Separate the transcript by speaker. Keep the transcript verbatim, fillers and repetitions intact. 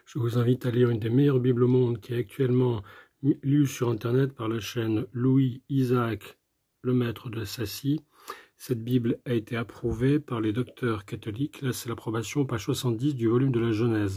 Speaker 1: Je vous invite à lire une des meilleures Bibles au monde qui est actuellement lue sur Internet par la chaîne Louis Isaac Lemaître de Sassy. Cette Bible a été approuvée par les docteurs catholiques. Là, c'est l'approbation, page soixante-dix du volume de la Genèse.